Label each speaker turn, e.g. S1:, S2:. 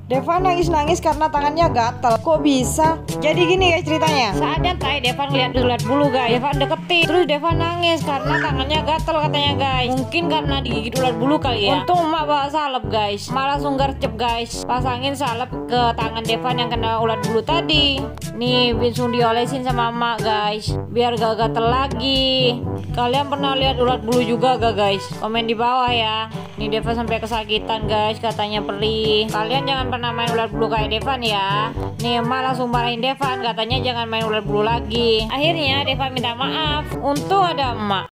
S1: Deva nangis-nangis karena tangannya gatel. Kok bisa? Jadi gini guys ceritanya. Saatnya Deva ngeliat ulat bulu guys. Deva deketin. Terus Deva nangis karena tangannya gatel katanya guys. Mungkin karena digigit ulat bulu kali ya. Untung emak bawa salep guys. Malah langsung gercep guys. Pasangin salep ke tangan Deva yang kena ulat bulu tadi. Nih langsung diolesin sama emak guys. Biar gak gatel lagi. Kalian pernah lihat ulat bulu juga gak guys? Komen di bawah ya. Nih Deva sampai kesakitan guys. Katanya perih. Kalian jangan pernah main ulat bulu kayak Devan ya. Nih emak langsung marahin Devan, katanya jangan main ulat bulu lagi. Akhirnya Deva minta maaf. Untung ada emak.